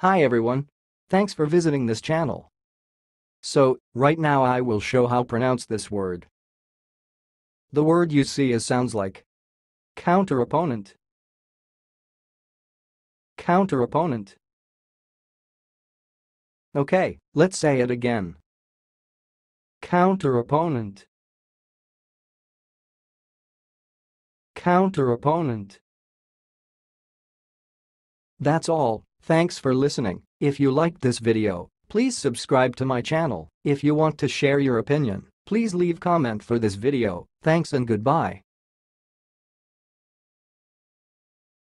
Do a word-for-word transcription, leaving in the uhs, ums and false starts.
Hi everyone. Thanks for visiting this channel. So, right now I will show how to pronounce this word. The word you see is sounds like counter-opponent, counter-opponent. Okay, let's say it again. Counter-opponent, counter-opponent. That's all. Thanks for listening. If you liked this video, please subscribe to my channel. If you want to share your opinion, please leave comment for this video. Thanks and goodbye.